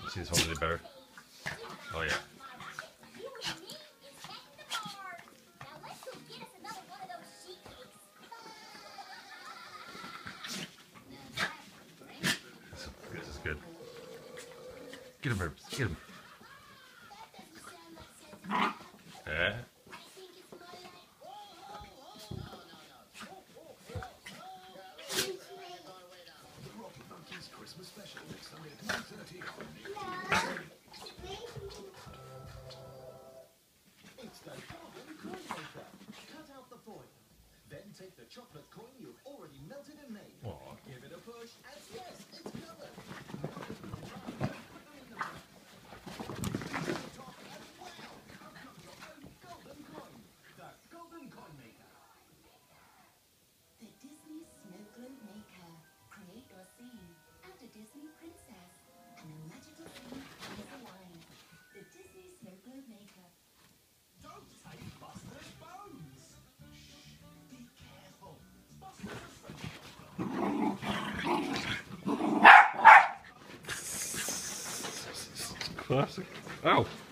See this one a bit better. Oh yeah. This is good. Get him, Herbs. Get him. Yeah. Christmas special next Sunday at 2:30 on It's the carbon coin maker. Cut out the foil. Then take the chocolate coin you've already melted and made. Aww. Give it a push, and yes, it's covered. Golden coin. The golden coin maker. The Disney Snow Globe Maker. Create your scene. Add a Disney princess. And a magical scene comes alive. The Disney Snow Globe Maker. Don't take Buster's bones. Shh, be careful. Buster's Classic. Ow.